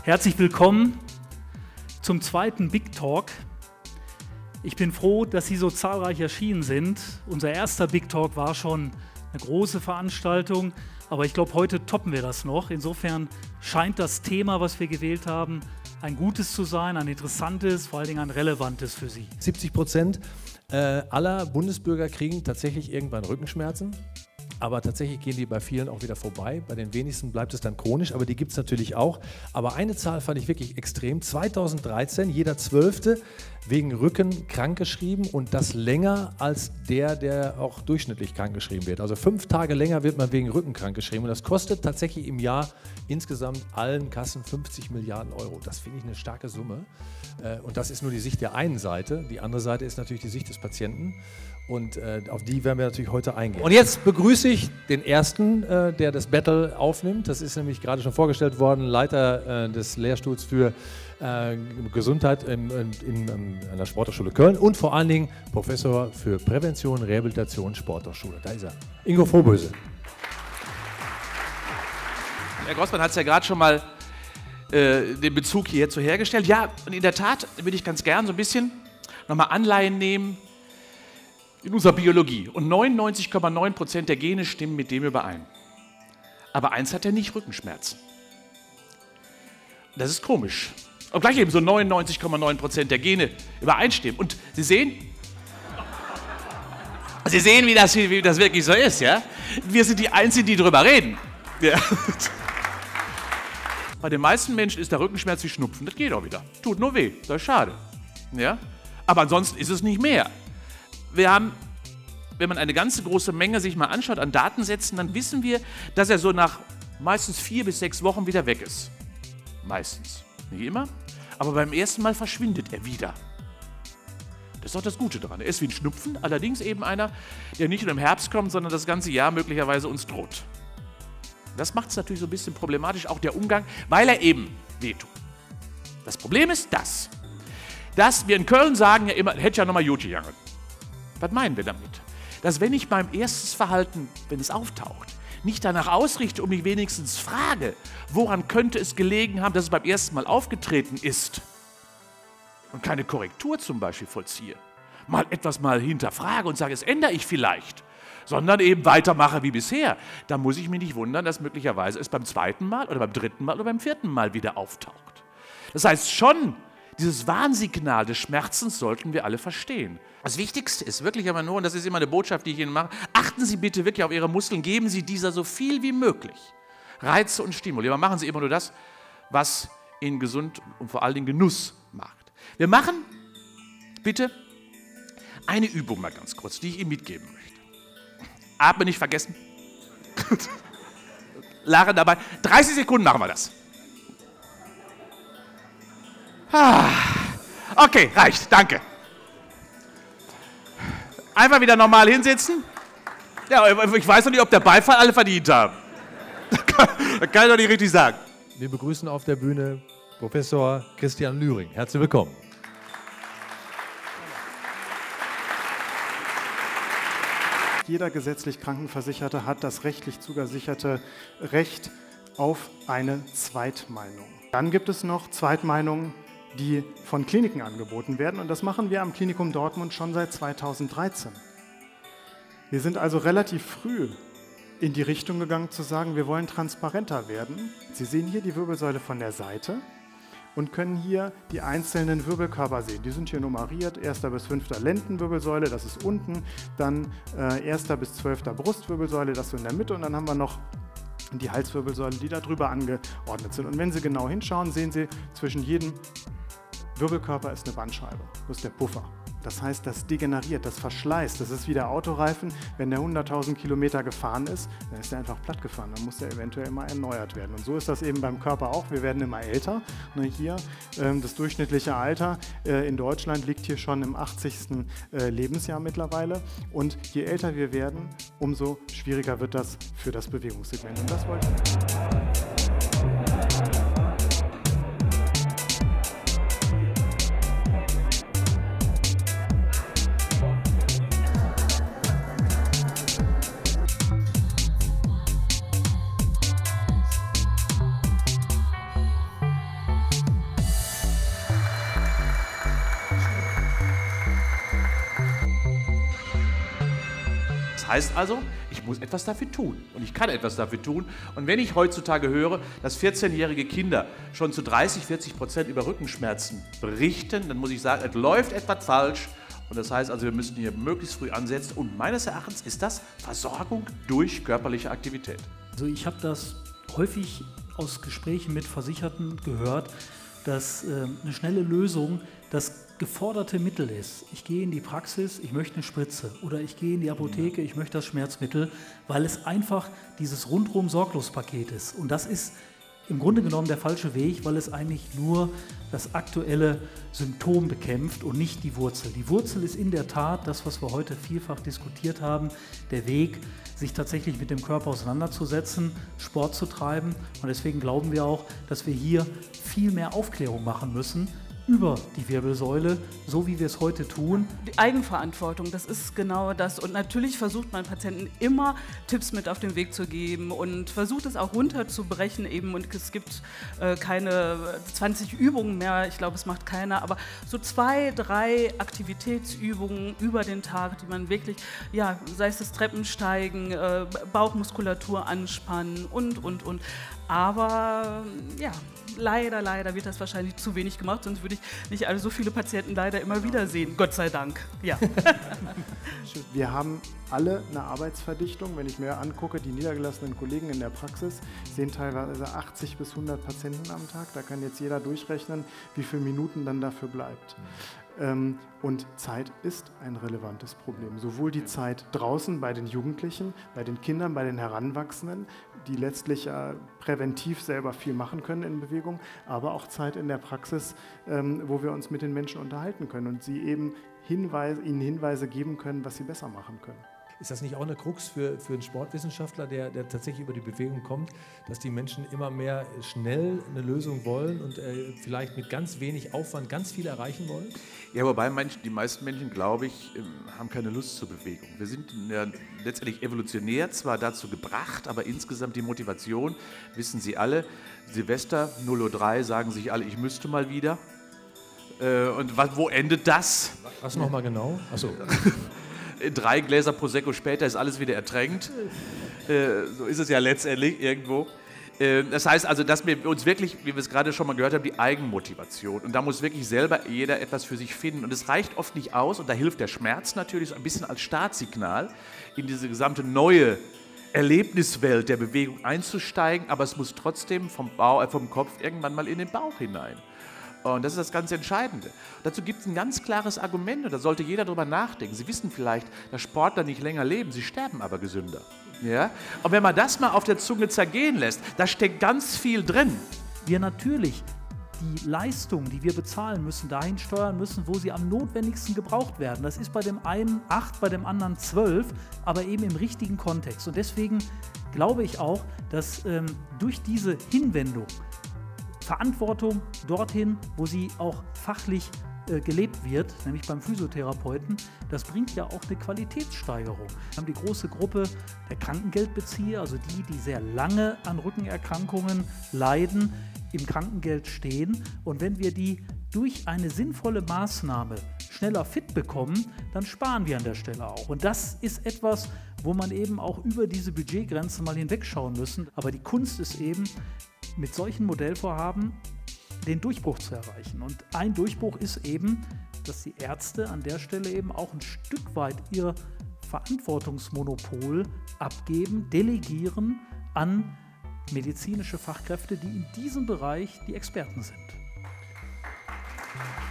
Herzlich willkommen zum zweiten Big Talk. Ich bin froh, dass Sie so zahlreich erschienen sind. Unser erster Big Talk war schon eine große Veranstaltung, aber ich glaube, heute toppen wir das noch. Insofern scheint das Thema, was wir gewählt haben, ein gutes zu sein, ein interessantes, vor allen Dingen ein relevantes für Sie. 70% aller Bundesbürger kriegen tatsächlich irgendwann Rückenschmerzen. Aber tatsächlich gehen die bei vielen auch wieder vorbei. Bei den wenigsten bleibt es dann chronisch, aber die gibt es natürlich auch. Aber eine Zahl fand ich wirklich extrem. 2013, jeder Zwölfte wegen Rücken krankgeschrieben und das länger als der auch durchschnittlich krankgeschrieben wird. Also 5 Tage länger wird man wegen Rücken krankgeschrieben und das kostet tatsächlich im Jahr insgesamt allen Kassen 50 Milliarden Euro. Das finde ich eine starke Summe. Und das ist nur die Sicht der einen Seite. Die andere Seite ist natürlich die Sicht des Patienten. Und auf die werden wir natürlich heute eingehen. Und jetzt begrüße ich den ersten, der das Battle aufnimmt. Das ist nämlich gerade schon vorgestellt worden, Leiter des Lehrstuhls für Gesundheit an der Sporthochschule Köln und vor allen Dingen Professor für Prävention, Rehabilitation, Sporthochschule. Da ist er. Ingo Frohböse. Herr Grossmann hat es ja gerade schon mal den Bezug hierzu hergestellt. Ja, und in der Tat würde ich ganz gern so ein bisschen nochmal Anleihen nehmen in unserer Biologie. Und 99,9% der Gene stimmen mit dem überein. Aber eins hat er nicht, Rückenschmerzen. Das ist komisch. Obgleich eben so 99,9% der Gene übereinstimmen. Und Sie sehen, wie das wirklich so ist, ja? Wir sind die Einzigen, die darüber reden. Ja. Bei den meisten Menschen ist der Rückenschmerz wie Schnupfen. Das geht auch wieder. Tut nur weh. Das ist schade. Ja? Aber ansonsten ist es nicht mehr. Wir haben, wenn man eine ganze große Menge sich mal anschaut an Datensätzen, dann wissen wir, dass er so nach meistens 4 bis 6 Wochen wieder weg ist. Meistens. Nicht immer. Aber beim ersten Mal verschwindet er wieder. Das ist doch das Gute daran. Er ist wie ein Schnupfen, allerdings eben einer, der nicht nur im Herbst kommt, sondern das ganze Jahr möglicherweise uns droht. Das macht es natürlich so ein bisschen problematisch, auch der Umgang, weil er eben wehtut. Das Problem ist dass wir in Köln sagen ja immer, hätte ja nochmal gut gegangen. Was meinen wir damit? Dass wenn ich beim erstes Verhalten, wenn es auftaucht, nicht danach ausrichte und mich wenigstens frage, woran könnte es gelegen haben, dass es beim ersten Mal aufgetreten ist und keine Korrektur zum Beispiel vollziehe, mal etwas hinterfrage und sage, es ändere ich vielleicht, sondern eben weitermache wie bisher, dann muss ich mich nicht wundern, dass möglicherweise es beim zweiten Mal oder beim dritten Mal oder beim vierten Mal wieder auftaucht. Das heißt schon, dieses Warnsignal des Schmerzens sollten wir alle verstehen. Das Wichtigste ist wirklich aber nur, und das ist immer eine Botschaft, die ich Ihnen mache, achten Sie bitte wirklich auf Ihre Muskeln, geben Sie dieser so viel wie möglich Reize und Stimuli. Aber machen Sie immer nur das, was Ihnen gesund und vor allen Dingen Genuss macht. Wir machen bitte eine Übung mal ganz kurz, die ich Ihnen mitgeben möchte. Atmen nicht vergessen. Lachen dabei. 30 Sekunden machen wir das. Okay, reicht. Danke. Einfach wieder normal hinsitzen. Ja, ich weiß noch nicht, ob der Beifall alle verdient haben. Das kann ich doch nicht richtig sagen. Wir begrüßen auf der Bühne Professor Christian Lühring. Herzlich willkommen. Jeder gesetzlich Krankenversicherte hat das rechtlich zugesicherte Recht auf eine Zweitmeinung. Dann gibt es noch Zweitmeinungen, die von Kliniken angeboten werden. Und das machen wir am Klinikum Dortmund schon seit 2013. Wir sind also relativ früh in die Richtung gegangen zu sagen, wir wollen transparenter werden. Sie sehen hier die Wirbelsäule von der Seite und können hier die einzelnen Wirbelkörper sehen. Die sind hier nummeriert, 1. bis 5. Lendenwirbelsäule, das ist unten, dann 1. bis 12. Brustwirbelsäule, das so in der Mitte und dann haben wir noch die Halswirbelsäule, die da drüber angeordnet sind. Und wenn Sie genau hinschauen, sehen Sie, zwischen jedem Wirbelkörper ist eine Bandscheibe, das ist der Puffer. Das heißt, das degeneriert, das verschleißt, das ist wie der Autoreifen. Wenn der 100.000 Kilometer gefahren ist, dann ist er einfach platt gefahren, dann muss der eventuell immer erneuert werden. Und so ist das eben beim Körper auch, wir werden immer älter. Hier das durchschnittliche Alter in Deutschland liegt hier schon im 80. Lebensjahr mittlerweile. Und je älter wir werden, umso schwieriger wird das für das Bewegungssegment. Und das wollte ich. heißt also, ich muss etwas dafür tun und ich kann etwas dafür tun. Und wenn ich heutzutage höre, dass 14-jährige Kinder schon zu 30–40% über Rückenschmerzen berichten, dann muss ich sagen, es läuft etwas falsch. Und das heißt also, wir müssen hier möglichst früh ansetzen. Und meines Erachtens ist das Versorgung durch körperliche Aktivität. Also ich habe das häufig aus Gesprächen mit Versicherten gehört, dass eine schnelle Lösung das geforderte Mittel ist. Ich gehe in die Praxis, ich möchte eine Spritze oder ich gehe in die Apotheke, ich möchte das Schmerzmittel, weil es einfach dieses Rundum-Sorglos-Paket ist. Und das ist im Grunde genommen der falsche Weg, weil es eigentlich nur das aktuelle Symptom bekämpft und nicht die Wurzel. Die Wurzel ist in der Tat das, was wir heute vielfach diskutiert haben, der Weg, sich tatsächlich mit dem Körper auseinanderzusetzen, Sport zu treiben. Und deswegen glauben wir auch, dass wir hier viel mehr Aufklärung machen müssen über die Wirbelsäule, so wie wir es heute tun. Die Eigenverantwortung, das ist genau das. Und natürlich versucht man Patienten immer Tipps mit auf den Weg zu geben und versucht es auch runterzubrechen eben. Und es gibt keine 20 Übungen mehr, ich glaube, es macht keiner, aber so 2, 3 Aktivitätsübungen über den Tag, die man wirklich, ja, sei es das Treppensteigen, Bauchmuskulatur anspannen und. Aber ja, leider wird das wahrscheinlich zu wenig gemacht, sonst würde ich nicht alle so viele Patienten leider immer wieder sehen. Gott sei Dank. Ja. Wir haben alle eine Arbeitsverdichtung. Wenn ich mir angucke, die niedergelassenen Kollegen in der Praxis sehen teilweise 80 bis 100 Patienten am Tag. Da kann jetzt jeder durchrechnen, wie viele Minuten dann dafür bleibt. Und Zeit ist ein relevantes Problem. Sowohl die Zeit draußen bei den Jugendlichen, bei den Kindern, bei den Heranwachsenden, die letztlich präventiv selber viel machen können in Bewegung, aber auch Zeit in der Praxis, wo wir uns mit den Menschen unterhalten können und sie eben ihnen Hinweise geben können, was sie besser machen können. Ist das nicht auch eine Krux für einen Sportwissenschaftler, der tatsächlich über die Bewegung kommt, dass die Menschen immer mehr schnell eine Lösung wollen und vielleicht mit ganz wenig Aufwand ganz viel erreichen wollen? Ja, wobei die meisten Menschen, glaube ich, haben keine Lust zur Bewegung. Wir sind ja letztendlich evolutionär zwar dazu gebracht, aber insgesamt die Motivation, wissen Sie alle, Silvester 0:03 Uhr sagen sich alle, ich müsste mal wieder. Und wo endet das? Was nochmal genau? Achso. 3 Gläser Prosecco später ist alles wieder ertränkt. So ist es ja letztendlich irgendwo. Das heißt also, dass wir uns wirklich, wie wir es gerade schon mal gehört haben, die Eigenmotivation. Und da muss wirklich selber jeder etwas für sich finden. Und es reicht oft nicht aus, und da hilft der Schmerz natürlich so ein bisschen als Startsignal, in diese gesamte neue Erlebniswelt der Bewegung einzusteigen. Aber es muss trotzdem vom Kopf irgendwann mal in den Bauch hinein. Und das ist das ganz Entscheidende. Dazu gibt es ein ganz klares Argument, und da sollte jeder drüber nachdenken. Sie wissen vielleicht, dass Sportler nicht länger leben, sie sterben aber gesünder. Ja? Und wenn man das mal auf der Zunge zergehen lässt, da steckt ganz viel drin. Wir natürlich die Leistung, die wir bezahlen müssen, dahin steuern müssen, wo sie am notwendigsten gebraucht werden. Das ist bei dem einen 8, bei dem anderen 12, aber eben im richtigen Kontext. Und deswegen glaube ich auch, dass durch diese Hinwendung Verantwortung dorthin, wo sie auch fachlich gelebt wird, nämlich beim Physiotherapeuten, das bringt ja auch eine Qualitätssteigerung. Wir haben die große Gruppe der Krankengeldbezieher, also die sehr lange an Rückenerkrankungen leiden, im Krankengeld stehen. Und wenn wir die durch eine sinnvolle Maßnahme schneller fit bekommen, dann sparen wir an der Stelle auch. Und das ist etwas, wo man eben auch über diese Budgetgrenze mal hinwegschauen müssen. Aber die Kunst ist eben, mit solchen Modellvorhaben den Durchbruch zu erreichen. Und ein Durchbruch ist eben, dass die Ärzte an der Stelle eben auch ein Stück weit ihr Verantwortungsmonopol abgeben, delegieren an medizinische Fachkräfte, die in diesem Bereich die Experten sind.